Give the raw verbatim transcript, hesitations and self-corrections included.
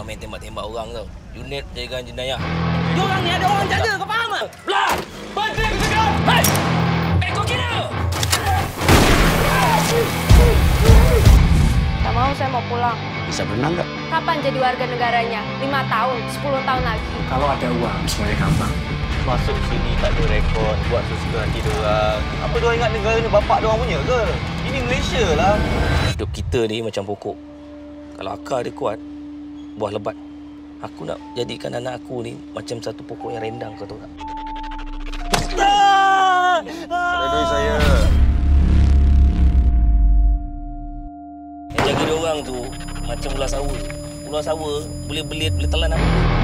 main tembak-tembak orang tau. Unit jagaan jenayah. Diorang ni ada orang jaga, kau faham tak? Belah! Bantu aku cakap! Hei! Eh, kau kira! Tak mau, saya mau pulang. Bisa berenang nggak? Kapan jadi warga negaranya? Lima tahun, sepuluh tahun lagi. Kalau ada uang, semuanya gampang. Masuk sini tak ada rekod, buat sesuka hati diorang. Apa diorang ingat negara ni bapak diorang punya ke? Ini Malaysia lah. Hidup kita ni macam pokok. Kalau akar dia kuat, buah lebat. Aku nak jadikan anak aku ni macam satu pokok yang rendang, kau tahu tak? Ada duit saya. Yang jaga dia orang tu macam ular sawa. Ular sawa boleh belit, boleh telan aku.